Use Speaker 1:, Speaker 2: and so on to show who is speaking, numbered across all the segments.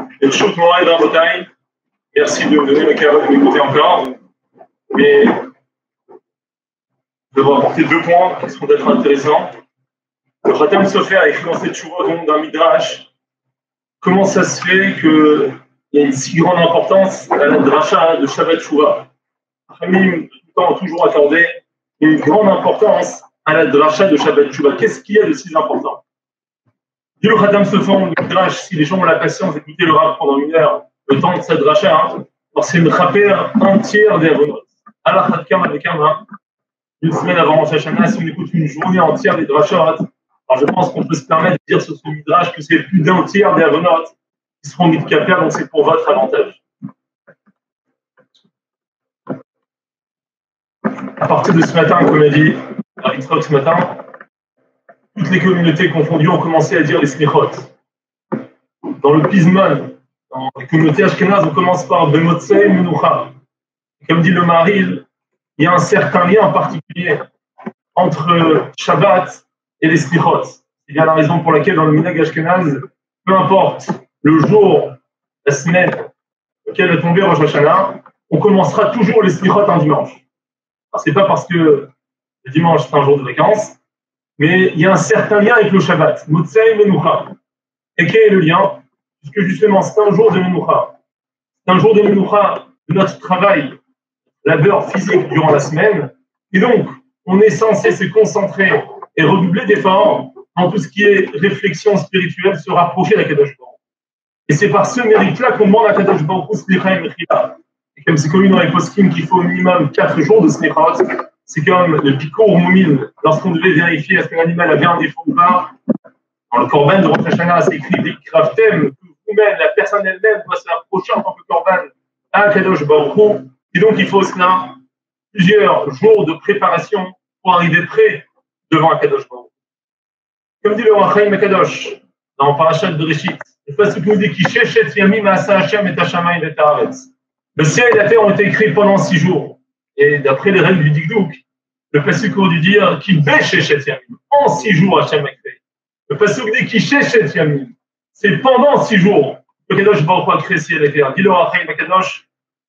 Speaker 1: Et Tchouk Moraï Rabotai, merci de me donner le cadeau de m'écouter encore. Mais je vais vous apporter 2 points qui seront peut-être intéressants. Le Khatam Sofer a écrit dans cette Tchouva d'un Midrash. Comment ça se fait qu'il y a une si grande importance à la dracha de Shabbat Tchouva? Khamim, tout le temps, a toujours accordé une grande importance à la dracha de Shabbat Tchouva. Qu'est-ce qu'il y a de si important? Dit le Khatam Sofer dans le Midrash, si les gens ont la patience d'écouter le Rav pendant 1 heure, le temps de cette dracha, alors c'est une rapère entière des Avonot. Alors, avec une semaine avant Rosh Hashanah, si on écoute une journée entière des drachot, alors je pense qu'on peut se permettre de dire sur ce midrash que c'est plus d'un tiers des Avonot qui seront mis de capère, donc c'est pour votre avantage. À partir de ce matin, comme a dit Aritzrok ce matin, toutes les communautés confondues ont commencé à dire les slichot. Dans le Pismon, dans les communautés ashkénazes, on commence par Bemotsei Menucha. Comme dit le Maharil, il y a un certain lien particulier entre Shabbat et les slichot. C'est bien la raison pour laquelle dans le minhag ashkénaze, peu importe le jour, la semaine auquel est tombé Rosh Hashanah, on commencera toujours les slichot un dimanche. Ce n'est pas parce que le dimanche c'est un jour de vacances, mais il y a un certain lien avec le Shabbat. Motsei Menucha. Et quel est le lien? Puisque justement c'est un jour de Menucha. C'est un jour de Menucha de notre travail, labeur physique durant la semaine. Et donc, on est censé se concentrer et redoubler d'efforts dans tout ce qui est réflexion spirituelle, se rapprocher d'Akadosh Baruch. Et c'est par ce mérite-là qu'on demande à Kadosh Baruch Hu Slicha et Mechila. Et comme c'est connu dans les poskim qu'il faut au minimum 4 jours de Slichot, c'est comme le Pikour Moumine, lorsqu'on devait vérifier est-ce que l'animal avait un défaut ou pas. Dans le Korban de Rosh Hashanah, c'est écrit des Kravtem, que vous-même, la personne elle-même, doit se rapprocher en tant que Korban à Kadosh Baruch Hu. Et donc, il faut cela plusieurs jours de préparation pour arriver prêt devant Akadosh Baruch. Comme dit le Rachaim Akadosh dans Parashat Bereshit, le pasuk nous dit qui shechet yamim asa Hashem et hashamayim et haaretz. Le ciel et la terre ont été créés pendant 6 jours. Et d'après les règles du Dikdouk, le pasuk aurait dû dire qui shechet yamim. En 6 jours, Hashem a créé. Le pasuk dit qui shechet yamim. C'est pendant 6 jours que Akadosh Baruch a créé le ciel et la terre. Dit le Rachaim Akadosh,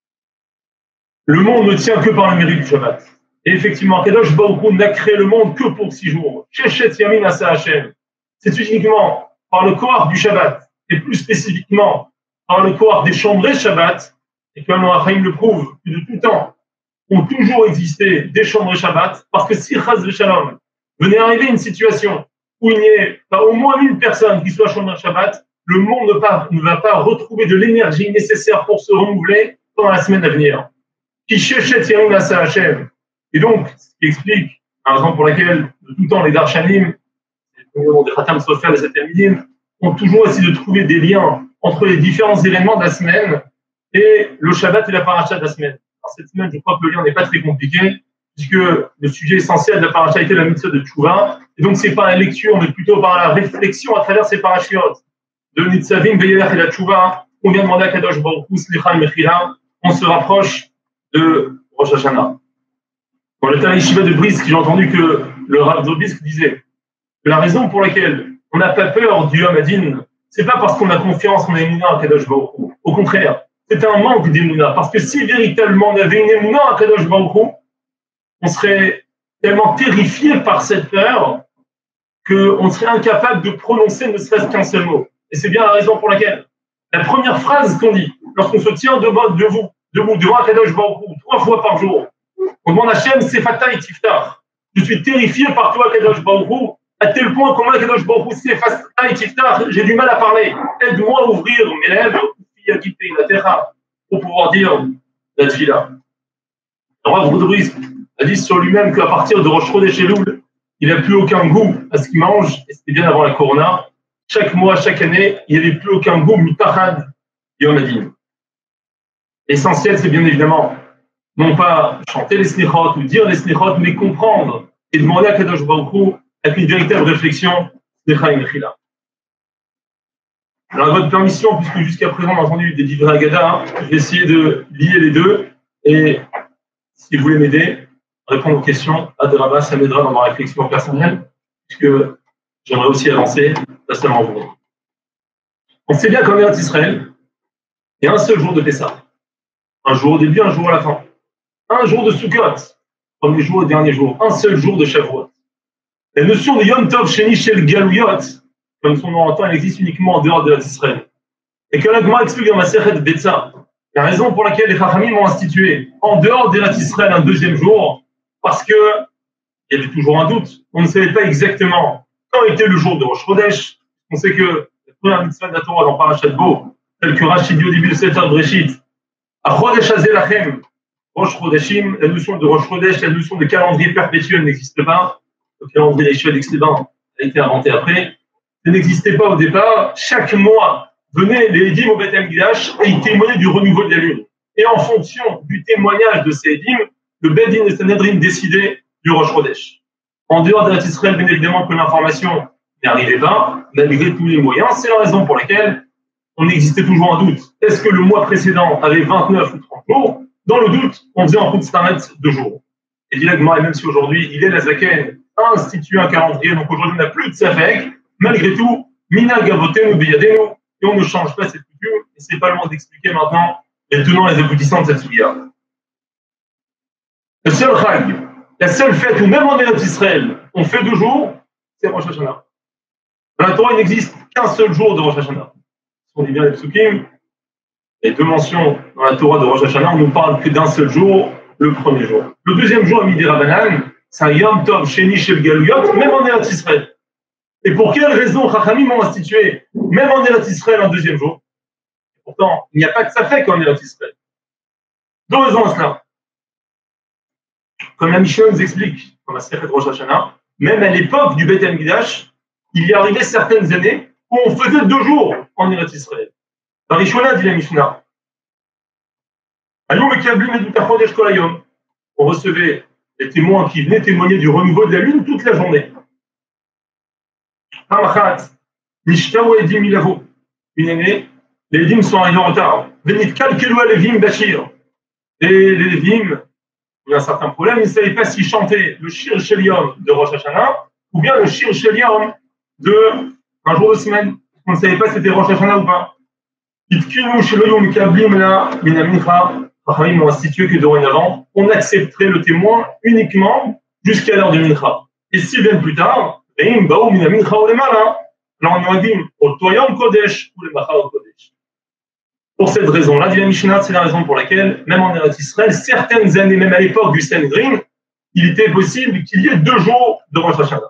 Speaker 1: le monde ne tient que par le mérite du Shabbat. Et effectivement, Kadosh Baruch Hu n'a créé le monde que pour 6 jours. Shechet Yamin Asa Hashem. C'est uniquement par le corps du Shabbat, et plus spécifiquement par le corps des chambrés Shabbat, et comme le Rachaim le prouve, que de tout temps ont toujours existé des chambrés Shabbat, parce que si Chaz V'Shalom venait arriver une situation où il n'y ait pas au moins 1000 personnes qui soient chambrés Shabbat, le monde ne va pas retrouver de l'énergie nécessaire pour se renouveler pendant la semaine à venir. Qui shechet Yamin Asa Hashem. Et donc, ce qui explique la raison pour laquelle, de tout temps, les Darshanim, des Khatam Sofer, les Atamidim, ont toujours essayé de trouver des liens entre les différents événements de la semaine et le Shabbat et la paracha de la semaine. Alors, cette semaine, je crois que le lien n'est pas très compliqué, puisque le sujet essentiel de la paracha était la mitzvah de Tchouva. Et donc, ce n'est pas la lecture, mais plutôt par la réflexion à travers ces parachiotes de Nitzavim, Veyelach et la Tchouva. On vient demander à Kadosh Baruch Hu, Slicha et Mechila. On se rapproche de Rosh Hashanah. Dans le Tana Yeshiva de Brisk, j'ai entendu que le Rav de Brisk disait que la raison pour laquelle on n'a pas peur du Yom Hadin, c'est pas parce qu'on a confiance en Emouna à Kadosh Baruch Hu. Au contraire, c'est un manque d'Emouna. Parce que si véritablement on avait une Emouna à Kadosh Baruch Hu, on serait tellement terrifié par cette peur qu'on serait incapable de prononcer ne serait-ce qu'un seul mot. Et c'est bien la raison pour laquelle la première phrase qu'on dit lorsqu'on se tient debout devant Kadosh Baruch Hu 3 fois par jour, on demande à Hachem, Sefata et Tiftar. Je suis terrifié par toi, Kadosh Baruch Hu, à tel point comment Kadosh Baruch Hu, Sefata et Tiftar, j'ai du mal à parler. Aide-moi à ouvrir mes lèvres, pour pouvoir dire la tefila. Le Rav Rodrigue a dit sur lui-même qu'à partir de Rosh Chodesh Elul, il n'a plus aucun goût à ce qu'il mange, et c'était bien avant la Corona. Chaque mois, chaque année, il n'y avait plus aucun goût, mitahad, Yom Hadin. L'essentiel, c'est bien évidemment non pas chanter les slichot ou dire les slichot, mais comprendre et demander à Kadosh Baruch Hu avec une véritable réflexion, slicha et mechila. Alors, à votre permission, puisque jusqu'à présent on a entendu des divrei Haggadah, je vais essayer de lier les deux et si vous voulez m'aider à répondre aux questions, Adraba, ça m'aidera dans ma réflexion personnelle, puisque j'aimerais aussi avancer, pas seulement vous. On sait bien qu'en Eretz Israël, et un seul jour de Pessah. Un jour au début, un jour à la fin. Un jour de Sukkot, premier jour et dernier jour. Un seul jour de Shavuot. La notion de Yom Tov Sheni Shel Galuyot, comme son nom l'entend, elle existe uniquement en dehors de Israël. Et que l'Agma explique dans ma Sechet Betza, la raison pour laquelle les Chachamim ont institué en dehors d'Eretz Israël un deuxième jour, parce que il y avait toujours un doute. On ne savait pas exactement quand était le jour de Rosh Chodesh. On sait que la première mitzvah de la Torah dans Parashat Bo, telle que Rachid dit au début de Sefer Breshit, à Chodesh Hazeh Lachem, Rosh Chodeshim, la notion de Rosh Chodesh, la notion de calendrier perpétuel n'existe pas. Le calendrier d'Yeshua d'Excléban a été inventé après. Ça n'existait pas au départ. Chaque mois venaient les Edim au Beth Amikdash et ils témoignaient du renouveau de la lune. Et en fonction du témoignage de ces Edim, le Beth Din et Sanhedrin décidaient du Rosh Chodesh. En dehors d'Eretz Israël, bien évidemment que l'information n'arrivait pas, malgré tous les moyens. C'est la raison pour laquelle on existait toujours un doute. Est-ce que le mois précédent avait 29 ou 30 jours? Dans le doute, on faisait en coup de staret 2 jours. Et dit l'Agma, même si aujourd'hui, il est la Zaken, a institué un calendrier, donc aujourd'hui, on n'a plus de Safek, malgré tout, Mina Gavotenu Beyadenu, et on ne change pas cette coutume, et c'est pas le moment d'expliquer maintenant les tenants et les aboutissants de cette suya. Le seul Chag, la seule fête où même en Eretz Israël, on fait 2 jours, c'est Rosh Hashanah. Dans la Torah, il n'existe qu'un seul jour de Rosh Hashanah. Si on dit bien les psukim, les 2 mentions dans la Torah de Rosh Hashanah, on ne parle que d'un seul jour, le premier jour. Le deuxième jour, à Midi Rabbanan, c'est un Yom Tov Sheni Shel Galuyot, même en Eretz Israël. Et pour quelle raison Chachamim ont institué, même en Eretz Israël, un deuxième jour? Pourtant, il n'y a pas de Safek en Eretz Israël. 2 raisons à cela. Comme la Mishnah nous explique, dans la Sechet Rosh Hashanah, même à l'époque du Beth Amikdash, il y arrivait certaines années où on faisait 2 jours en Eretz Israël. Dans Rishona, dit la Mishnah, on recevait les témoins qui venaient témoigner du renouveau de la lune toute la journée. Une année, les Lévim sont arrivés en retard. Et les Lévim, il y a un certain problème, ils ne savaient pas s'ils chantaient le Shir Shel Yom de Rosh Hashanah ou bien le Shir Shel Yom de un jour de semaine. On ne savait pas si c'était Rosh Hashanah ou pas. Chachamim ont institué que dorénavant, on accepterait le témoin uniquement jusqu'à l'heure du mincha. Et s'ils viennent plus tard, pour cette raison-là, dit la Mishnah, c'est la raison pour laquelle, même en Eretz Israël, certaines années, même à l'époque du Sanhedrin, il était possible qu'il y ait 2 jours de Rosh Hashanah.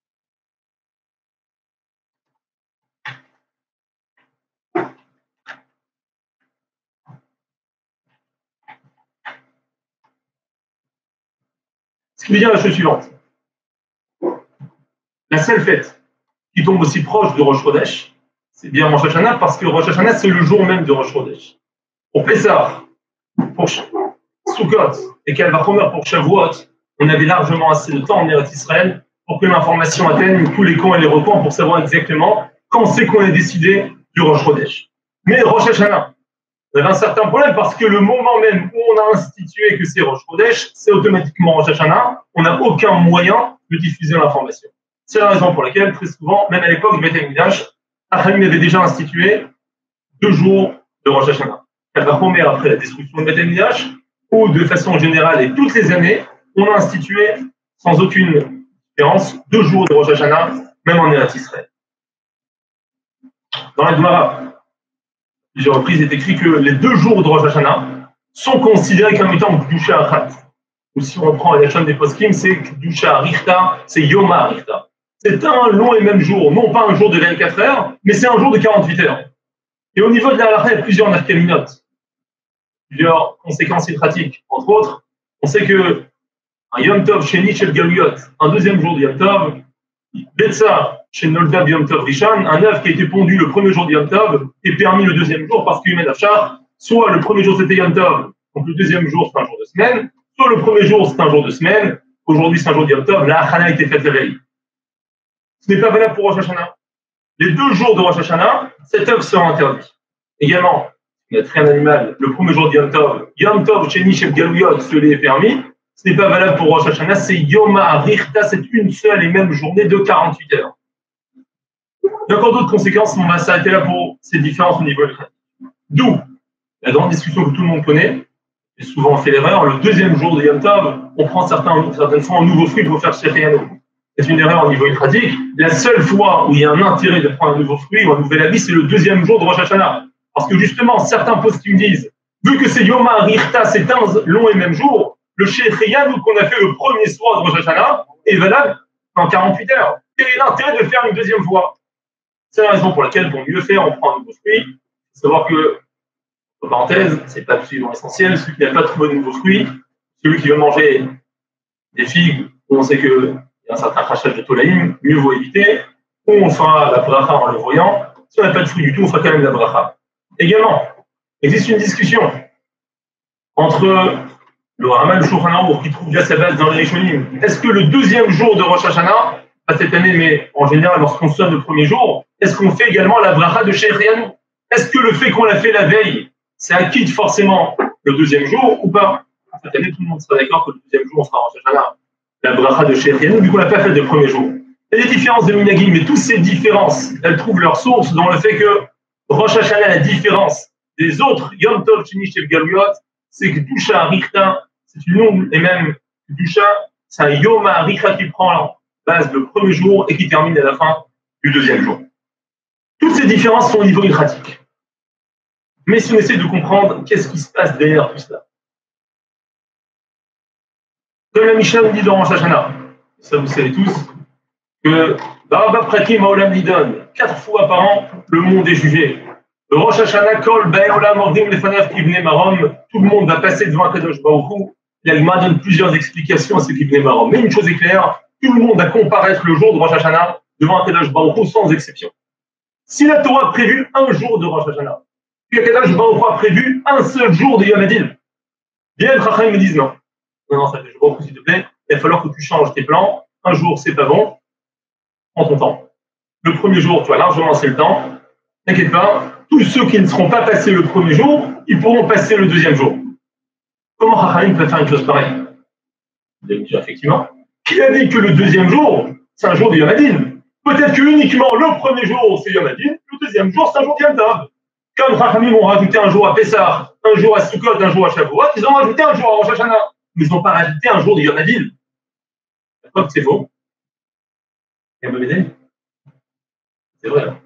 Speaker 1: Ce qui veut dire la chose suivante. La seule fête qui tombe aussi proche de Rosh Chodesh, c'est bien Rosh Hashanah, parce que Rosh Hashanah, c'est le jour même de Rosh Chodesh. Pour Pessah, pour Sukkot et Kalvachomer pour Shavuot, on avait largement assez de temps en Eretz Israël pour que l'information atteigne tous les coins et les recoins pour savoir exactement quand c'est qu'on est décidé du Rosh Chodesh. Mais Rosh Hashanah, on avait un certain problème parce que le moment même où on a institué que c'est Rosh Chodesh, c'est automatiquement Rosh Hashanah. On n'a aucun moyen de diffuser l'information. C'est la raison pour laquelle, très souvent, même à l'époque du Beth Amikdash, Chachamim avait déjà institué 2 jours de Rosh Hashanah. Kalvachomer après la destruction du Beth Amikdash, ou de façon générale et toutes les années, on a institué sans aucune différence 2 jours de Rosh Hashanah, même en Eretz Israël. Dans la Gemara, plusieurs reprises, il est écrit que les 2 jours de Rosh Hashanah sont considérés comme étant Kedusha Achat. Ou si on reprend la chaîne des poskim, c'est Kedusha Richta, c'est Yoma Richta. C'est un long et même jour, non pas un jour de 24 heures, mais c'est un jour de 48 heures. Et au niveau de la halakha, il y a plusieurs nafkaminotes, plusieurs conséquences et pratiques. Entre autres, on sait que un Yom Tov Sheni Shel Galuyot, un deuxième jour de Yom Tov, Betsa chez Noldav Yom Tov Rishon, un œuf qui a été pondu le premier jour de Yom Tov est permis le deuxième jour parce qu'il met l'achar, soit le premier jour c'était Yom Tov, donc le deuxième jour c'est un jour de semaine, soit le premier jour c'est un jour de semaine, aujourd'hui c'est un jour de Yom Tov, la Hana a été faite la veille. Ce n'est pas valable pour Rosh Hashanah. Les 2 jours de Rosh Hashanah, cet œuf sera interdit. Également, il y a très un animal, le premier jour de Yom Tov Sheni Shel Galuyot, cela est permis. Ce n'est pas valable pour Rosh Hashanah, c'est Yoma Richta, c'est une seule et même journée de 48 heures. Il y a encore d'autres conséquences, mais on va s'arrêter là pour ces différences au niveau de D'où La grande discussion que tout le monde connaît, et souvent on fait l'erreur, le deuxième jour de Yom Tov, on prend certaines fois un nouveau fruit pour faire Shehriano. C'est une erreur au niveau pratique. La seule fois où il y a un intérêt de prendre un nouveau fruit ou un nouvel habit, c'est le deuxième jour de Rosh Hashanah. Parce que justement, certains postes qui me disent, vu que c'est Yom HaRichta, c'est un long et même jour, le Shehriano qu'on a fait le premier soir de Rosh Hashanah est valable en 48 heures. Quel est l'intérêt de le faire une deuxième fois? C'est la raison pour laquelle, pour mieux faire, on prend un nouveau fruit. Il faut savoir que, entre parenthèses, c'est pas absolument essentiel. Celui qui n'a pas trouvé de nouveau fruit, celui qui veut manger des figues, où on sait qu'il y a un certain crachage de tolaïm, mieux vaut éviter. Ou on fera la bracha en le voyant. Si on n'a pas de fruit du tout, on fera quand même la bracha. Également, il existe une discussion entre le Rama et le Shulchan Aruch qui trouve déjà sa base dans les Rishonim. Est-ce que le deuxième jour de Rosh Hashanah, pas cette année, mais en général, lorsqu'on sonne le premier jour, est-ce qu'on fait également la bracha de Shehrianu? Est-ce que le fait qu'on l'a fait la veille, ça acquitte forcément le deuxième jour ou pas? Cette année, tout le monde sera d'accord que le deuxième jour, on fera Rosh Hashanah, la bracha de Shehrianu, du coup, on l'a pas fait le premier jour. Il y a des différences de minagim, mais toutes ces différences, elles trouvent leur source dans le fait que Rosh Hashanah, la différence des autres Yom Tov, Sheni, Shev Galuyot, c'est que Dusha Arichta, c'est une longue, et même Dusha, c'est un Yom Arichta qui prend la base le premier jour et qui termine à la fin du deuxième jour. Toutes ces différences sont au niveau hidratique. Mais si on essaie de comprendre qu'est-ce qui se passe derrière tout cela. Comme la Mishnah nous dit dans Rosh Hashanah, ça vous savez tous, que Baraba Prakim Haolam Nidon, 4 fois par an, le monde est jugé. Le Rosh Hashanah Kol Baeolam Ordim Lefanav Kivnei Marom, tout le monde va passer devant Akadosh Baruch Hu. La Gemara donne plusieurs explications à ce Kivnei Marom. Mais une chose est claire, tout le monde va comparaître le jour de Rosh Hashanah devant Akadosh Baruch Hu sans exception. Si la Torah a prévu un jour de Rosh Hashanah, puis Akadosh Baruch Hu a prévu un seul jour de Yom Hadin, bien les Chachamim me disent non. Non, ça fait Baruch Hu, s'il te plaît, il va falloir que tu changes tes plans. Un jour, c'est pas bon. Prends ton temps. Le premier jour, tu as largement lancé le temps. T'inquiète pas, tous ceux qui ne seront pas passés le premier jour, ils pourront passer le deuxième jour. Comment Chachamim peut faire une chose pareille? Vous allez me dire, effectivement, qui a dit que le deuxième jour, c'est un jour de Yom Hadin? Peut-être que uniquement le premier jour, c'est Yom Hadin, le deuxième jour, c'est un jour de Yom Tov. Comme Chachamim ont rajouté un jour à Pessah, un jour à Sukkot, un jour à Shavuot, ils ont rajouté un jour à Rosh Hashanah. Mais ils n'ont pas rajouté un jour de Yom Hadin. D'accord que c'est faux? Quelqu'un peut m'aider? C'est vrai. Hein.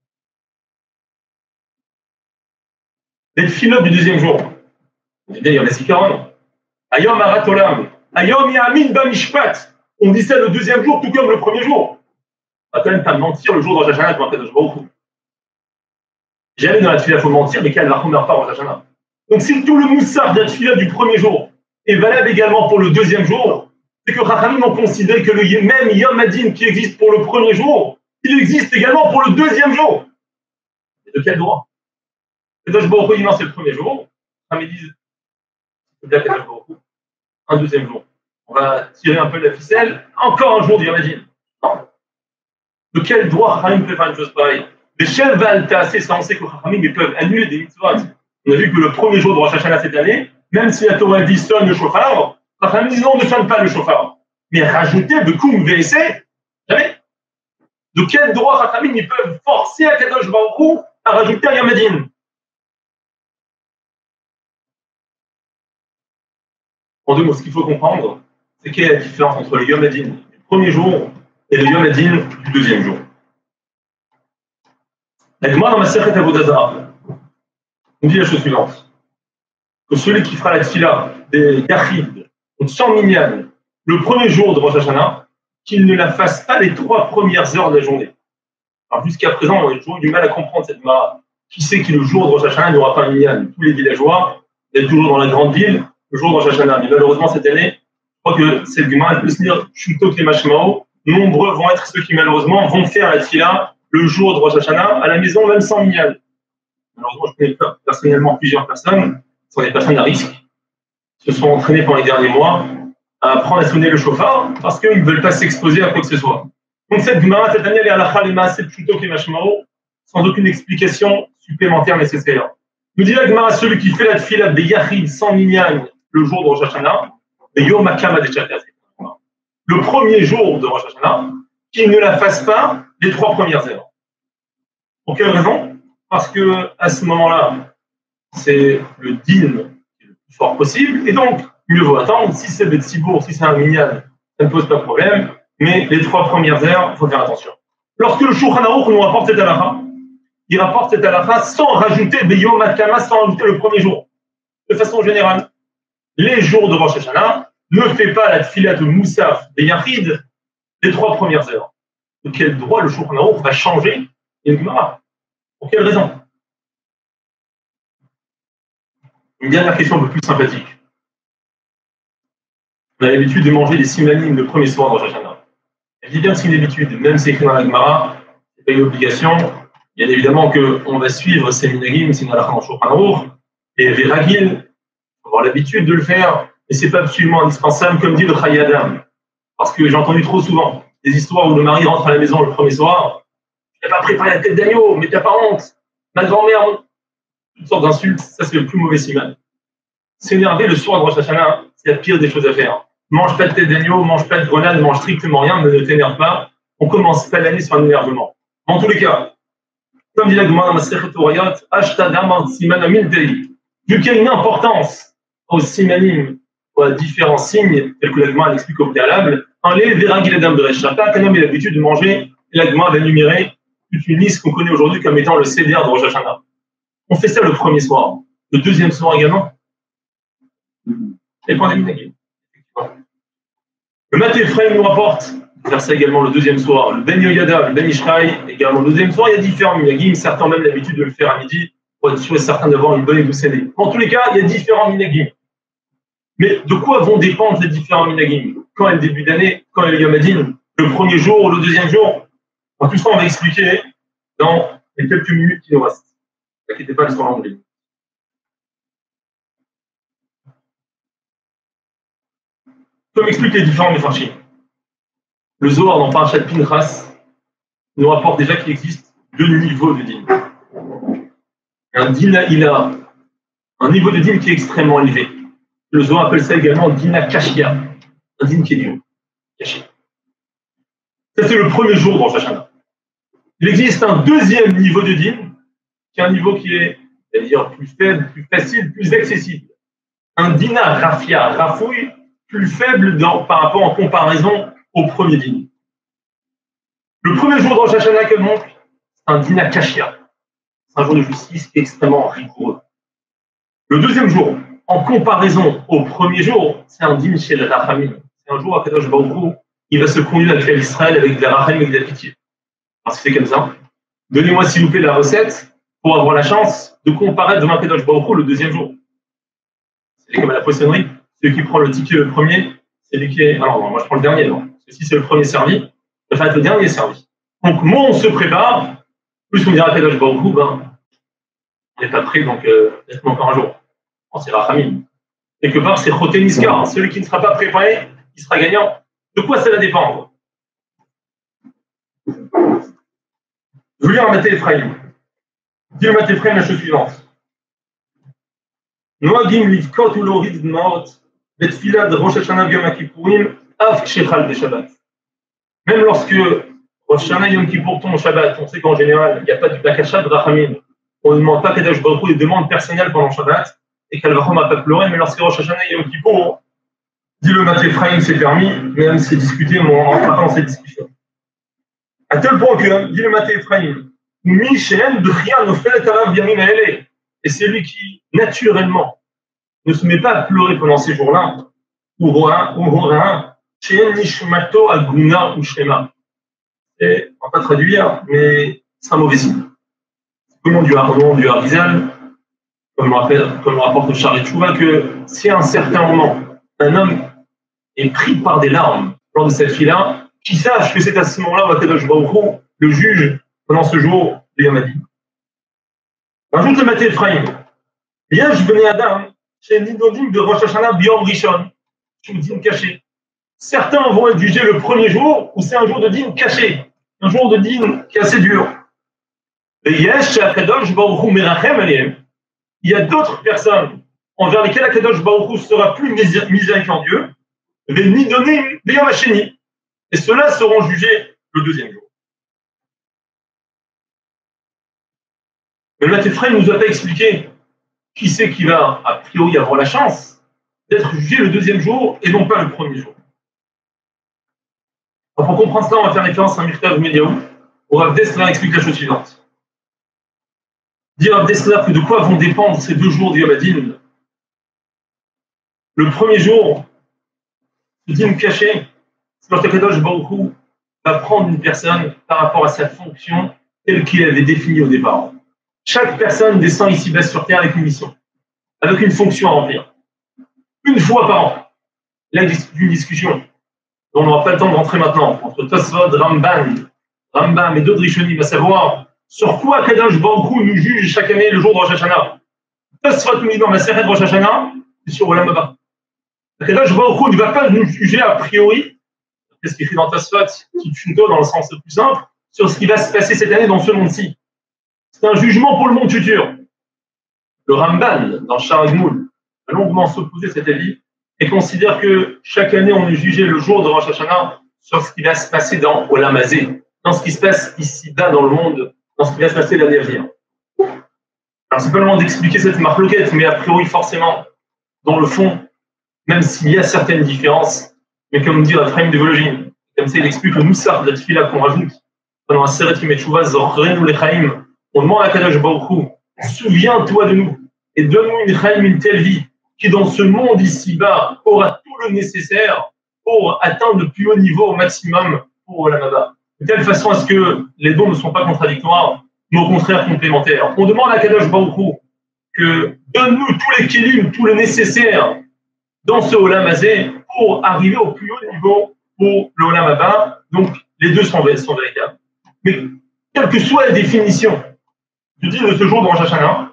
Speaker 1: Les filotes du deuxième jour. Il y en a 6 40. Ayom Arat Olam. Ayom Yamin Bamishpat. On dit ça le deuxième jour, tout comme le premier jour. On va quand même pas mentir le jour de Rosh Hashanah devant Kadosh Baruch Hu. Jamais dans la tefila, il faut mentir, mais qu'elle ne meurt pas Rosh Hashanah. Donc si tout le moussard de la tefila du premier jour est valable également pour le deuxième jour, c'est que Chachamim ont considéré que le même Yom Hadin qui existe pour le premier jour, il existe également pour le deuxième jour. Et de quel droit? Kadosh Baruch Hu dit non, c'est le premier jour. Chachamim disent c'est bien Kadosh Baruch Hu. Un deuxième jour. On va tirer un peu la ficelle. Encore un jour de Yom Hadin. Non. De quel droit Chachamim peut faire une chose pareille? Les chefs Valta, c'est censé que Chachamim peuvent annuler des mitzvot. On a vu que le premier jour de Rosh Hashanah cette année, même si la Torah dit sonne le chauffard, Chachamim dit non, ne sonne pas le chauffard. Mais rajouter de Koum VSC, jamais. De quel droit Chachamim ils peuvent forcer à Kadosh Baruch Hu à rajouter un Yom Hadin? En deux mots, ce qu'il faut comprendre, c'est quelle est la différence entre le Yom Hadin du premier jour et le Yom Hadin du deuxième jour. La Gemara dans ma Masechet Avodah Zarah, on dit la chose suivante, que celui qui fera la tefila des Yachid, donc sans minyan, le premier jour de Rosh Hashanah, qu'il ne la fasse pas les 3 premières heures de la journée. Alors jusqu'à présent, on a toujours eu du mal à comprendre cette Gemara. Qui sait que le jour de Rosh Hashanah, il n'y aura pas un minyan? Tous les villageois, vous êtes toujours dans la grande ville, le jour de Rosh Hashanah. Mais malheureusement, cette année, je crois que cette Gemara, elle peut se lire Shuto Kemashmao. Nombreux vont être ceux qui, malheureusement, vont faire la tefila le jour de Rosh Hashanah à la maison, même sans minyan. Malheureusement, je connais personnellement plusieurs personnes, ce sont des personnes à risque, qui se sont entraînées pendant les derniers mois à apprendre à sonner le chauffard parce qu'ils ne veulent pas s'exposer à quoi que ce soit. Donc cette Gemara, cette année, elle est à la Chalema, c'est plutôt Kemashmao, sans aucune explication supplémentaire nécessaire. Nous dit la Gemara, celui qui fait la tefila des Yachid sans minyan le jour de Rosh Hashanah, de Yom HaKama de Chakaz. Le premier jour de Rosh Hashanah, qu'il ne la fasse pas les 3 premières heures. Pour quelle raison? Parce que à ce moment-là, c'est le din le plus fort possible, et donc mieux vaut attendre. Si c'est Betsibourg, si c'est un minyan, ça ne pose pas de problème, mais les 3 premières heures, il faut faire attention. Lorsque le Shulchan Aruch nous rapporte cette halakha, il rapporte cette halakha sans rajouter Beyom Hakama, sans rajouter le premier jour. De façon générale, les jours de Rosh Hashanah, ne fais pas la tfilat de Moussaf des Yachid les 3 premières heures. De quel droit le Shulchan Aruch va changer une Gemara? Pour quelle raison? Une dernière question un peu plus sympathique. On a l'habitude de manger des simanim le premier soir de Rosh Hashanah. Je dis bien que c'est une habitude, même si c'est écrit dans la Gemara, ce n'est pas une obligation. Bien évidemment qu'on va suivre ces minagim, c'est une halakha dans Shulchan Aruch, et Viragil, il faut avoir l'habitude de le faire, mais ce n'est pas absolument indispensable, comme dit le Chayei Adam. Parce que j'ai entendu trop souvent des histoires où le mari rentre à la maison le premier soir, il n'a pas préparé la tête d'agneau, mais t'as pas honte, ma grand-mère, toutes sortes d'insultes, ça c'est le plus mauvais siman. S'énerver le soir de Rosh Hashanah, c'est la pire des choses à faire. Mange pas de tête d'agneau, mange pas de grenade, mange strictement rien, ne t'énerve pas. On commence pas l'année sur un énervement. En tous les cas, comme dit la Gemara dans Masechet Orayot, Ashtadam Siman Amin Dei. Vu qu'il y a une importance aux simanim, aux différents signes, tels que la Gemara l'explique au préalable, un lait Viragil Adam de Reshata, qu'un homme a l'habitude de manger, et la Gemara va énumérer toute une liste qu'on connaît aujourd'hui comme étant le Seder de Rosh Hashanah. On fait ça le premier soir. Le deuxième soir également. Et pour les minagim. Le Maté Ephraim nous rapporte, faire ça également le deuxième soir. Le Ben Yoyada, le Ben Ishraï, également le deuxième soir. Il y a différents minagim. Certains ont même l'habitude de le faire à midi pour être sûr et certain d'avoir une bonne et douce année. En tous les cas, il y a différents minagim. Mais de quoi vont dépendre les différents minagim? Quand est le début d'année? Quand est le Yom Hadin? Le premier jour ou le deuxième jour? Tout ça, on va expliquer dans les quelques minutes qui nous restent. Ne vous inquiétez pas, ils sont là. Comme explique les différents Mefarshim. Le Zohar dans Parashat Pinchas nous rapporte déjà qu'il existe 2 niveaux de din. Un din, il a un niveau de din qui est extrêmement élevé. Le Zohar appelle ça également dina kashia, un din qui est dur, caché. Ça, c'est le premier jour dans Rosh Hashanah. Il existe un deuxième niveau de din, qui est un niveau qui est, c'est-à-dire plus faible, plus facile, plus accessible. Un dina rafia, rafouille, plus faible par rapport en comparaison au premier din. Le premier jour de Rosh Hashanah que montre, c'est un dina kashia. C'est un jour de justice qui est extrêmement rigoureux. Le deuxième jour, en comparaison au premier jour, c'est un din chez le rachamim. C'est un jour à Kadosh Baruch Hu, il va se conduire avec l'Israël avec des rachamim et de la pitié. Parce que c'est comme ça. Donnez-moi s'il vous plaît la recette pour avoir la chance de comparaître devant Kadosh Baruch Hu le deuxième jour. C'est comme à la poissonnerie. Celui qui prend le ticket le premier, c'est lui qui est. Alors, non, moi je prends le dernier. Non. Parce que si c'est le premier servi, ça va être le dernier servi. Donc, moins on se prépare, plus on dira à Kadosh Baruch Hu, on n'est pas prêt, donc laisse-moi encore un jour. Bon, c'est Rachamim. Quelque part, c'est Choté Niskar. Celui qui ne sera pas préparé, il sera gagnant. De quoi ça va dépendre? Je veux lire un Maté Ephraim. Dis le Maté Ephraim la chose suivante. Noagim livkot ou lorid dmaot. Betfila de Rosh Hashanah Yom Kippourim, af kshechal de Shabbat. Même lorsque Rosh Hashanah Yom Kippour tombe au Shabbat, on sait qu'en général, il n'y a pas du bakasha de Rachamim. On ne demande pas Kadosh Baruch Hu des demandes personnelles pendant Shabbat, et qu'Al-Vachom n'a pas pleuré, mais lorsque Rosh Hashanah Yom Kippour, dit le Maté Ephraim, c'est permis, même si c'est discuté, mais on rentre pas dans cette discussion. À tel point que, dit le Maté Ephraim, Mi she'en b'chia nofelet alav yamin ha'ele. Et c'est lui qui, naturellement, ne se met pas à pleurer pendant ces jours-là, ou Horain, She'en nishmato aguna ou shrema. Et on ne va pas traduire, mais c'est un mauvais signe. Comme on dit du Harizal, comme le rapporte le Sha'arei Teshuvah, que si à un certain moment, un homme est pris par des larmes lors de cette fille-là, qu'il sache que c'est à ce moment-là où Kadosh Baruch Hu le juge pendant ce jour de Yom Hadin. Rajoute le Maté Ephraim. Yesh bnei Adam, chez Nidodim de Rosh Hashanah Biyom Rishon, din caché. Certains vont être jugés le premier jour, ou c'est un jour de din caché, un jour de din qui est assez dur. Et Yesh Kadosh Baruch Hu merachem aliem. Il y a d'autres personnes envers lesquelles Kadosh Baruch Hu sera plus miséricordieux, Nidodim Biyom Hasheni. Et ceux-là seront jugés le deuxième jour. Mais le Maté Ephraim ne nous a pas expliqué qui c'est qui va, a priori, avoir la chance d'être jugé le deuxième jour et non pas le premier jour. Alors, pour comprendre cela, on va faire référence à un Mirtav Mediaou, où Rav Dessler explique la chose suivante. Dit Rav Dessler que de quoi vont dépendre ces 2 jours d'Yom Hadin. Le premier jour, le dîme caché, c'est lorsque Kadosh Baruch Hu va prendre une personne par rapport à sa fonction telle qu'il avait définie au départ. Chaque personne descend ici-bas sur terre avec une mission, avec une fonction à remplir. Une fois par an. Là, il y a une discussion dont on n'aura pas le temps de rentrer maintenant, entre Tosfot, Rambam et d'autres Rishonim, à savoir sur quoi Kadosh Baruch Hu nous juge chaque année le jour de Rosh Hashanah. Tosfot nous dit dans la Seret Rosh Hashanah, c'est sur Olam Haba. Kadosh Baruch Hu ne va pas nous juger a priori, c'est ce qui est écrit dans Tosfot, qui plutôt dans le sens le plus simple, sur ce qui va se passer cette année dans ce monde-ci. C'est un jugement pour le monde futur. Le Ramban, dans Sha'ar Gmoul, a longuement s'opposé à cet avis et considère que chaque année, on est jugé le jour de Rosh Hashanah sur ce qui va se passer dans Olam Hazé, dans ce qui se passe ici-bas dans le monde, dans ce qui va se passer l'année à venir. Alors, c'est pas le moment d'expliquer cette marloquette, mais a priori, forcément, dans le fond, même s'il y a certaines différences, mais comme dit Raphaël de Vologine, comme ça, il explique le moussard de la tefila qu'on rajoute pendant un Seret Yom Teshuvah, Zorrenu Lechaim, on demande à Kadosh Baruch Hu, souviens-toi de nous et donne-nous une chaim, une telle vie qui, dans ce monde ici-bas, aura tout le nécessaire pour atteindre le plus haut niveau au maximum pour Olam Haba. De telle façon à ce que les dons ne sont pas contradictoires, mais au contraire complémentaires. On demande à Kadosh Baruch Hu que donne-nous tous les kélim, tout le nécessaire dans ce Olam Hazé pour arriver au plus haut niveau pour le Olam Haba. Donc, les deux sont véritables. Mais quelle que soit la définition du din de ce jour de Rosh Hashanah,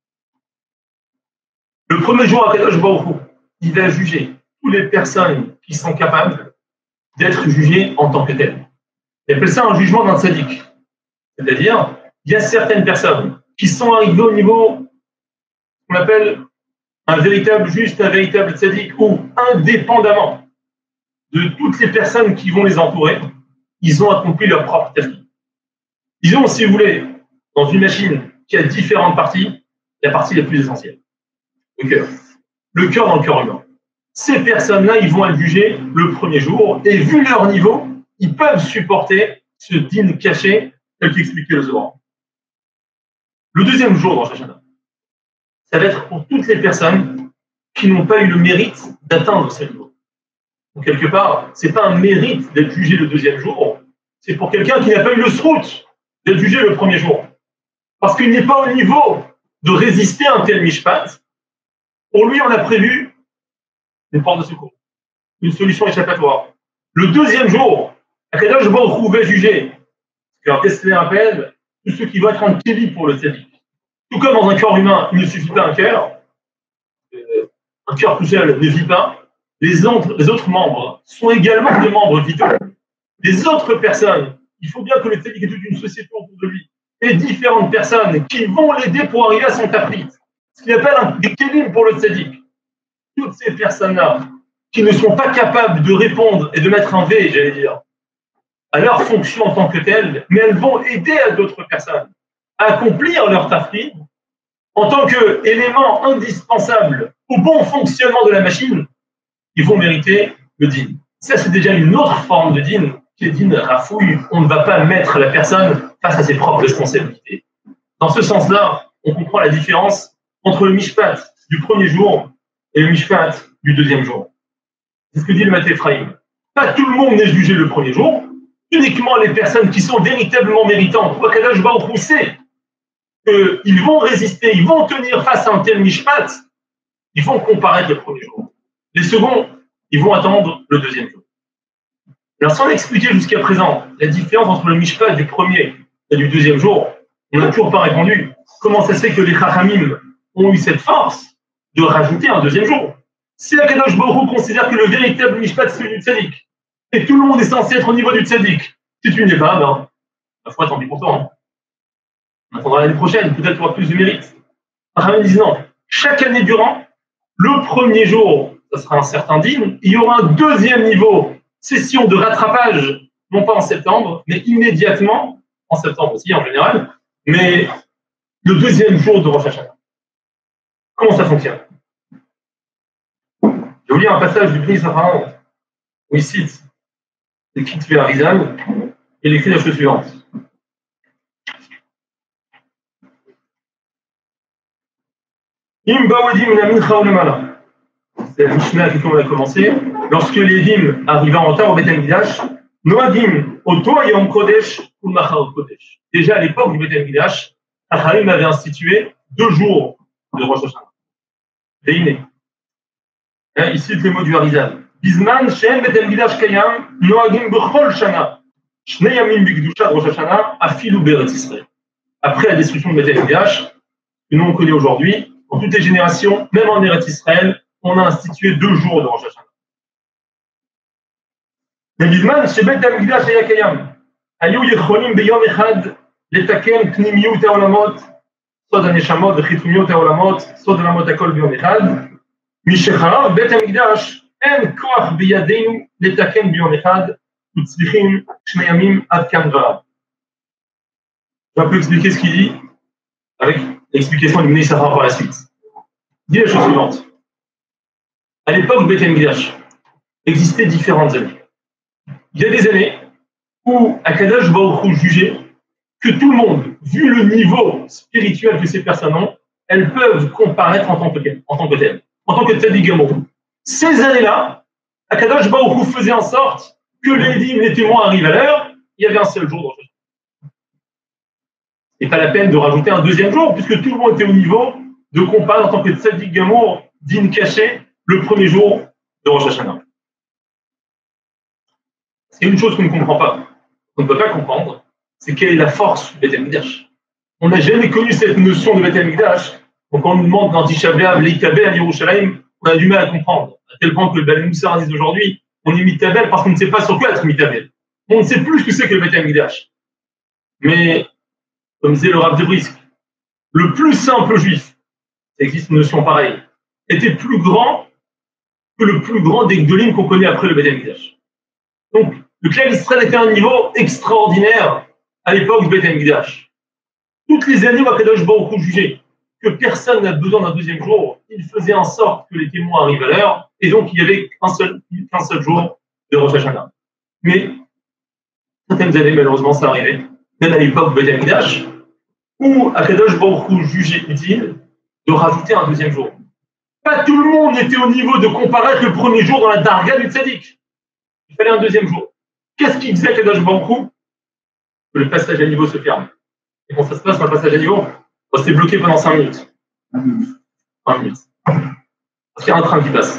Speaker 1: le premier jour à Kadosh Baruch Hu, il va juger toutes les personnes qui sont capables d'être jugées en tant que telles. Il appelle ça un jugement d'un tzaddik. C'est-à-dire, il y a certaines personnes qui sont arrivées au niveau qu'on appelle un véritable juste, un véritable tzaddik, où indépendamment de toutes les personnes qui vont les entourer, ils ont accompli leur propre tafkid. Ils ont, si vous voulez, dans une machine qui a différentes parties, la partie la plus essentielle, le cœur. Le cœur dans le cœur humain. Ces personnes-là, ils vont être jugées le premier jour, et vu leur niveau, ils peuvent supporter ce din caché, tel qu'expliquait le Zohar. Le deuxième jour dans Rosh Hashanah, ça va être pour toutes les personnes qui n'ont pas eu le mérite d'atteindre ce niveau. Donc, quelque part, ce n'est pas un mérite d'être jugé le deuxième jour, c'est pour quelqu'un qui n'a pas eu le srout d'être jugé le premier jour. Parce qu'il n'est pas au niveau de résister à un tel mishpat. Pour lui, on a prévu une porte de secours, une solution échappatoire. Le deuxième jour, Akadosh Baruch Hu va juger, car Dessler appelle tous ceux qui vont être un kéli pour le tzaddik. Tout comme dans un corps humain, il ne suffit pas un cœur tout seul ne vit pas. Les autres membres sont également des membres vitaux. Les autres personnes, il faut bien que le tzaddik ait toute une société autour de lui, et différentes personnes qui vont l'aider pour arriver à son tafrit. Ce qu'il appelle des kélim pour le tzaddik. Toutes ces personnes-là qui ne sont pas capables de répondre et de mettre un V, j'allais dire, à leur fonction en tant que telle, mais elles vont aider à d'autres personnes à accomplir leur tafrit en tant qu'élément indispensable au bon fonctionnement de la machine, ils vont mériter le din. Ça, c'est déjà une autre forme de din, qui est din rafouille. On ne va pas mettre la personne face à ses propres responsabilités. Dans ce sens-là, on comprend la différence entre le mishpat du premier jour et le mishpat du deuxième jour. C'est ce que dit le Maté Ephraïm. Pas tout le monde n'est jugé le premier jour, uniquement les personnes qui sont véritablement méritantes. Pour Kadosh Baruch Hu sait qu'ils vont résister, ils vont tenir face à un tel mishpat, ils vont comparaître le premier jour. Les seconds, ils vont attendre le deuxième jour. Alors, sans expliquer jusqu'à présent la différence entre le mishpat du premier et du deuxième jour, on n'a toujours pas répondu. Comment ça se fait que les Chachamim ont eu cette force de rajouter un deuxième jour? Si la Kadosh Baruch Hu considère que le véritable mishpat, c'est celui du tzaddik, et tout le monde est censé être au niveau du tzaddik, si tu n'y es pas, ben, la foi, tant pis pour toi. Hein. On attendra l'année prochaine, peut-être tu auras plus de mérite. Chachamim disent non. Chaque année durant, le premier jour, ça sera un certain din, il y aura un deuxième niveau, session de rattrapage, non pas en septembre, mais immédiatement, en septembre aussi en général, mais le deuxième jour de Rosh Hashanah. Comment ça fonctionne? Je vais vous lire un passage du Bnei Safran où il cite le Kitvé Arizal et il écrit la chose suivante. Im Bawedim la mincha ou le mala. C'est la Mishnah qui on a commencé. Lorsque les dîmes arrivaient en retard au Beth Amikdash, Noadim, Oto Yom Kodesh ou Machar Kodesh. Déjà à l'époque du Beth Amikdash, Acharim avait institué 2 jours de Rosh Hashanah. Et il cite les mots du Harizal. Bizman Shen Beth Amikdash Kayam, Noagim Bechol Shana, Shnei Yamim Bigdusha Rosh Hashanah, Afilu Beretz Israël. Après la destruction de Beth Amikdash, que nous on connaît aujourd'hui, dans toutes les générations, même en Eretz Israël, on a institué 2 jours de Rosh Hashanah. Mais bizman שבית המקדש היה קיים, היו יכולים ביום אחד לתקן פנימיות העולמות, סוד הנשמות וחיצוניות העולמות, סוד עולמות הכל ביום אחד. משחרב בית המקדש אין כוח בידינו לתקן ביום אחד, וצריכים 2 ימים עד כאן דבריו. Je vais un peu expliquer ce qu'il dit avec l'explication du Bnei Safran par la suite. Il dit la chose suivante. À l'époque, Beth Amikdash existait différentes années. Il y a des années où Akadosh Baruch Hu jugeait que tout le monde, vu le niveau spirituel que ces personnes ont, elles peuvent comparaître en tant que telles, en tant que tzaddik gamour. Ces années-là, Akadosh Baruch Hu faisait en sorte que les dîmes, les témoins arrivent à l'heure, il y avait un seul jour dans le jour. Et pas la peine de rajouter un 2e jour, puisque tout le monde était au niveau de comparer en tant que tzaddik gamour, dîme caché, le 1er jour de Rosh Hashanah. C'est une chose qu'on ne comprend pas, qu'on ne peut pas comprendre, c'est quelle est la force du Beth Amikdash. On n'a jamais connu cette notion de Beth Amikdash, donc on nous demande dans Tisha B'Av, l'Ikabel à Yerushalayim, on a du mal à comprendre, à tel point que le Bal Moussar dit aujourd'hui, on est mitabel parce qu'on ne sait pas sur quoi être mitabel. On ne sait plus ce que c'est que le Beth Amikdash. Mais, comme disait le Rav de Brisk, le plus simple juif, ça existe une notion pareille, était plus grand que le plus grand des Gdolim qu'on connaît après le Beth Amikdash. Donc, le Klal Israël était à un niveau extraordinaire à l'époque du Beth Amikdash. Toutes les années où Akadosh Baruch Hu jugeait que personne n'a besoin d'un 2e jour, il faisait en sorte que les témoins arrivent à l'heure, et donc il n'y avait qu'un seul jour de Rosh Hashanah. Mais certaines années, malheureusement, ça arrivait, même à l'époque du Beth Amikdash, où Akadosh Baruch Hu jugeait utile de rajouter un 2e jour. Pas tout le monde était au niveau de comparaître le 1er jour dans la darga du tzaddik. Il fallait un 2e jour. Qu'est-ce qu'il disait Akadosh Baruch Hu? Que le passage à niveau se ferme. Et quand ça se passe dans le passage à niveau, on s'est bloqué pendant 5 minutes. 5 minutes. Parce qu'il y a un train qui passe.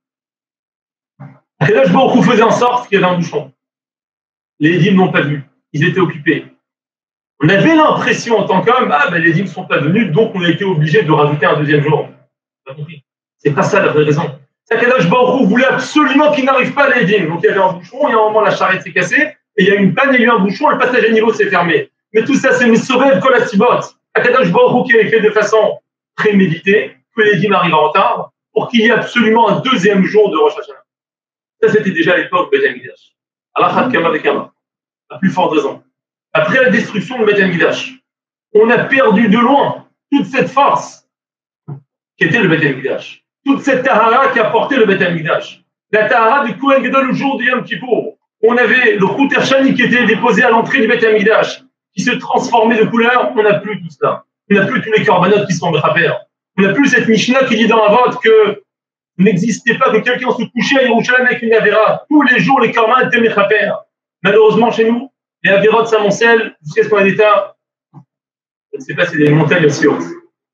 Speaker 1: Akadosh Baruch Hu faisait en sorte qu'il y avait un bouchon. Les dîmes n'ont pas vu. Ils étaient occupés. On avait l'impression en tant qu'homme, les dîmes ne sont pas venus, donc on a été obligé de rajouter un 2e jour. Vous avez compris? C'est pas ça la vraie raison. Akadosh Baruch Hu voulait absolument qu'il n'arrive pas à l'Édim. Donc il y avait un bouchon, il y a un moment la charrette s'est cassée, et il y a eu une panne, il y a eu un bouchon, et le passage à niveau s'est fermé. Mais tout ça, c'est Misorev Kolasibot. Akadosh Baruch Hu qui avait fait de façon préméditée que l'Édim arrive en retard, pour qu'il y ait absolument un 2e jour de Rosh Hashanah. Ça, c'était déjà à l'époque de Beth Amikdash. Alachat Kama Vekama. La plus forte raison. Après la destruction de Beth Amikdash, on a perdu de loin toute cette force qui était le Beth Amikdash. Toute cette tahara qui a porté le Beth Amikdash. La tahara du Kohen Gadol le jour du Yom Kippour. On avait le Chut Hershani qui était déposé à l'entrée du Beth Amikdash, qui se transformait de couleur. On n'a plus tout cela. On n'a plus tous les korbanot qui sont mechaper. On n'a plus cette Mishnah qui dit dans la vote que n'existait pas que quelqu'un se couchait à Yerushalayim avec une avéra. Tous les jours, les korban étaient mechaper. Malheureusement, chez nous, les avérotes s'amoncellent jusqu'à ce qu'on ait des tas. Je ne sais pas si c'est des montagnes aussi hautes.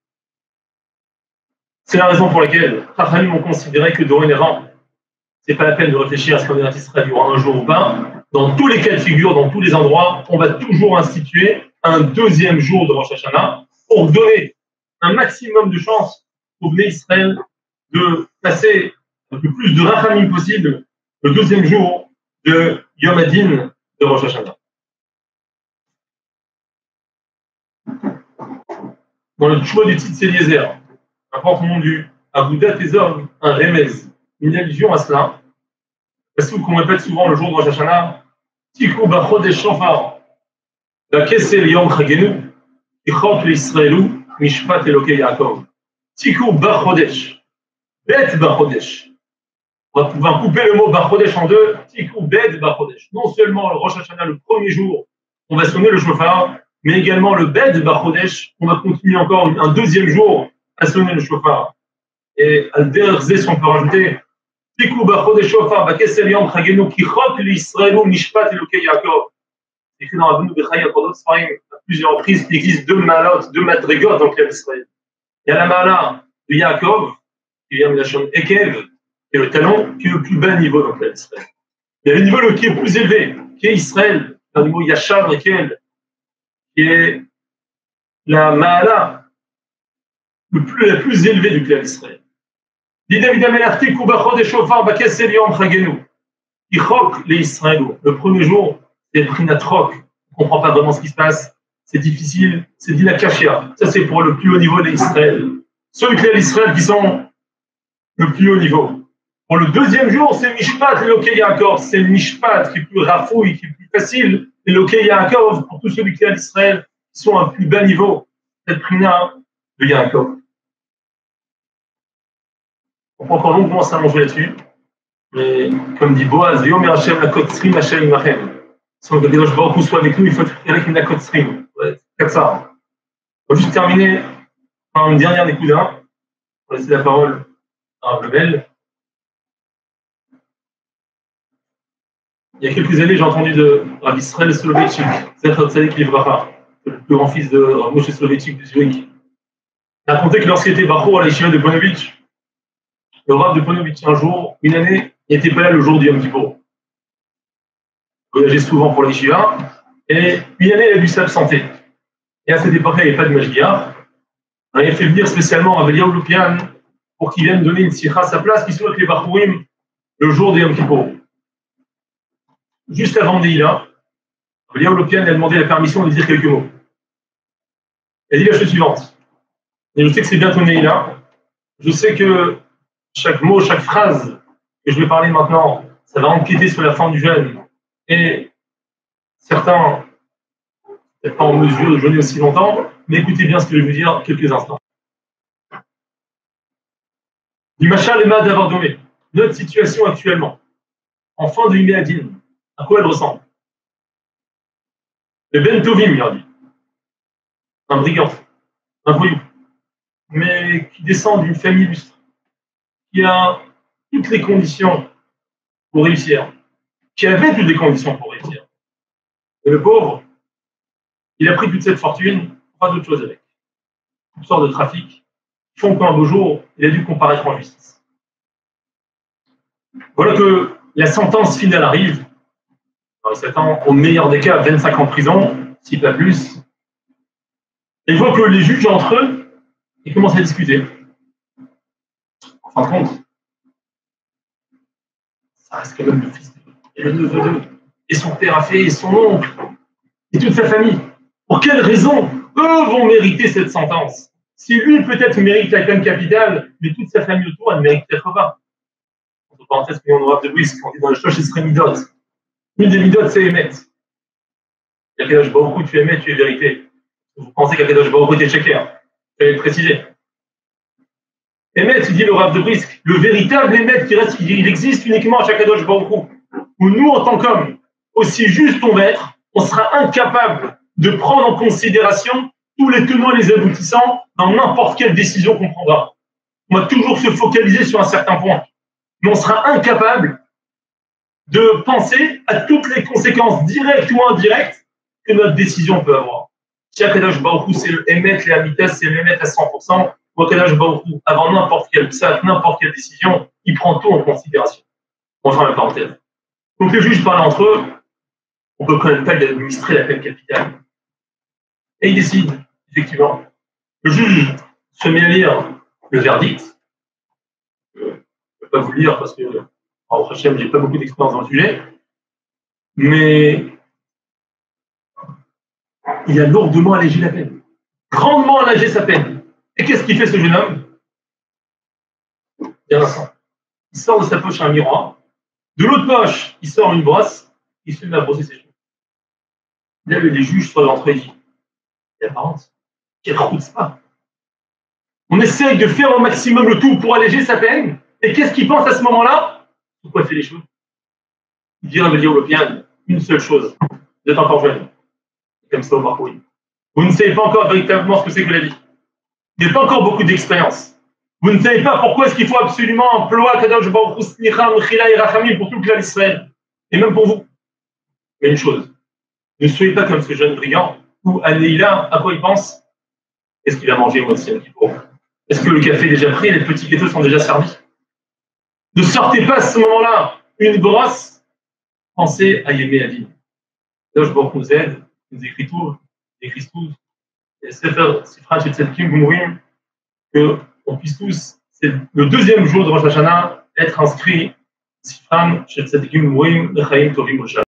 Speaker 1: C'est la raison pour laquelle Chachamim ont considéré que dorénavant, ce n'est pas la peine de réfléchir à ce qu'on sera du un jour ou pas. Dans tous les cas de figure, dans tous les endroits, on va toujours instituer un 2e jour de Rosh Hashanah pour donner un maximum de chance au Bnei Israël de passer le plus de rachamim possible le 2e jour de Yom Hadin de Rosh Hashanah. Dans le choix du titre Eliezer, un porte-nom du Agudat Tezov, un remez, une allusion à cela. Parce qu'on répète souvent le jour de Rosh Hashanah, Tikou Bachodesh Shofar, la Kesel Yom Chagenu, Ichot l'Israëlu, Mishpat Elokei Yaakov. Tikou Bachodesh. Bet Bachodesh. On va pouvoir couper le mot Bachodesh en deux. Tikou Bet Bachodesh. Non seulement le Rosh Hashanah, le premier jour, on va sonner le shofar, mais également le Bet Bachodesh, on va continuer encore un deuxième jour à sonner le shofar. Et à Derzé, si on peut rajouter, Tikou Bachodesh shofar, Bakesel Yom Chagenu, Kichok l'Israëlu, Mishpat Elokei Yaakov. C'est écrit dans Rabbeinu Bechaya, à plusieurs reprises, qu'il existe deux malotes, deux madrigotes dans le clan d'Israël. Il y a la mala de Yaakov, qui vient de la chambre Ekev, qui est le talon, qui est le plus bas niveau dans le clan d'Israël. Il y a le niveau qui est le plus élevé, qui est Israël, le niveau Yachar Ekel, qui est la mala la plus élevée du clan d'Israël. Le premier jour, c'est Prinatrok. On ne comprend pas vraiment ce qui se passe. C'est difficile. C'est Dinakashia. Ça, c'est pour le plus haut niveau d'Israël. Ceux qui sont d'Israël qui sont le plus haut niveau. Pour le deuxième jour, c'est Mishpat et Lokei Yaakov. C'est Mishpat qui est plus rafouille, qui est plus facile. Et Lokei Yaakov, pour tous ceux qui sont d'Israël, qui sont à un plus bas niveau. Cette Prina de Yaakov. On peut encore longuement s'allonger là-dessus. Mais comme dit Boaz, Yom Hashem la Kotzrim Hashem Imachem. Si on veut que Kadosh Baruch Hu soit avec nous, il faut être avec la Kotzrim. Comme ça. On va juste terminer par une dernière Nekuda. On va laisser la parole à Rav Lebel. Il y a quelques années, j'ai entendu de Rav Israël Soloveitchik, Zecher Tzadik Livracha, le plus grand fils de Rav Moshe Soloveitchik du Zurich. Il a raconté que lorsqu'il était Bachour à la Yeshiva de Ponovitch, le Rav de Ponovitch, un jour, une année, il n'était pas là le jour du Yom Kippour. Il voyageait souvent pour les Yeshiva, et une année, il a dû s'absenter. Et à cette époque-là, il n'y avait pas de Mashgiach. Il a fait venir spécialement Rav Eliyahu Lopian pour qu'il vienne donner une sikha à sa place, qui soit avec les Bachourim le jour du Yom Kippour. Juste avant Neila, Rav Eliyahu Lopian a demandé la permission de dire quelques mots. Il a dit la chose suivante. Et je sais que c'est bientôt Neila. Je sais que chaque mot, chaque phrase que je vais parler maintenant, ça va empiéter sur la forme du jeûne. Et certains n'êtes pas en mesure de jeûner aussi longtemps, mais écoutez bien ce que je vais vous dire quelques instants. Du Machal Emad d'avoir donné notre situation actuellement, en fin de Iméadine, à quoi elle ressemble? Le Ben Tovim, il a dit. Un brigand, un voyou, mais qui descend d'une famille illustre, qui a toutes les conditions pour réussir, qui avait toutes les conditions pour réussir. Et le pauvre, il a pris toute cette fortune, pas d'autre chose avec. Toutes sortes de trafics, font qu'un beau jour, il a dû comparaître en justice. Voilà que la sentence finale arrive. Il s'attend au meilleur des cas, 25 ans de prison, si pas plus. Et il voit que les juges entre eux, ils commencent à discuter. En fin de compte, ça reste quand même le fils et le neveu d'eux. Et son père a fait, et son oncle, et toute sa famille. Pour quelles raisons eux vont mériter cette sentence? Si lui peut-être mérite la peine capitale, mais toute sa famille autour, elle ne mérite peut-être pas. Entre parenthèses, on aura de Brisk, quand on est dans le choix, ce serait Midot. Une des Midot, c'est Emet. Il y a Kadosh Baruch Hu, tu émets, tu es vérité. Vous pensez qu'Akadosh Baruch Hu était Sheker. Je vais le préciser. Emet, il dit le Rav de Brisk, le véritable Emet qui reste, il existe uniquement à Kadosh Baruch Hu. Où nous, en tant qu'hommes, aussi juste on va être, on sera incapable de prendre en considération tous les tenants et les aboutissants dans n'importe quelle décision qu'on prendra. On va toujours se focaliser sur un certain point. Mais on sera incapable de penser à toutes les conséquences directes ou indirectes que notre décision peut avoir. Si Akadosh Baruch Hu, c'est le Emet, les Amitas, c'est le Emet à 100%, ou Akadosh Baruch Hu, avant n'importe quelle psat, n'importe quelle décision, il prend tout en considération. On va faire la parenthèse. Donc les juges parlent entre eux, on ne peut quand même pas administrer la peine capitale. Et ils décident, effectivement. Le juge se met à lire le verdict. Je ne vais pas vous le lire parce que, en Hachem, je n'ai pas beaucoup d'expérience dans le sujet. Mais il a lourdement allégé la peine. Grandement allégé sa peine. Et qu'est-ce qu'il fait ce jeune homme? Bien instant. Il sort de sa poche un miroir. De l'autre poche, il sort une brosse. Il se met à brosser ses cheveux. Là, les juges sont rentrés et disent, il y a pas honte. Quelle route c'est pas. On essaye de faire au maximum le tout pour alléger sa peine. Et qu'est-ce qu'il pense à ce moment-là? Pourquoi il fait les choses? Il vient me dire le bien, une seule chose. Vous êtes encore jeune. Comme ça au parcours. Vous ne savez pas encore véritablement ce que c'est que la vie. Vous n'avez pas encore beaucoup d'expérience. Vous ne savez pas pourquoi est-ce qu'il faut absolument employer Kadosh Baruch Hu Slicha, Mechila et Rachamim pour tout le clan d'Israël. Et même pour vous. Mais une chose. Ne soyez pas comme ce jeune brillant où Anéila, à quoi il pense? Est-ce qu'il a mangé au Sien Kippour? Est-ce que le café est déjà pris et les petits gâteaux sont déjà servis? Ne sortez pas à ce moment-là une brosse. Pensez à Yémé Adin. Kadosh Baruch Hu nous aide, nous écrit tout, et Sefer Sifra chez Tzedkim Gumurim, qu'on puisse tous, c'est le deuxième jour de Rosh Hashanah, être inscrit Sifra chez Tzedkim Gumurim, Lechaim Tovim Rosh Hashanah.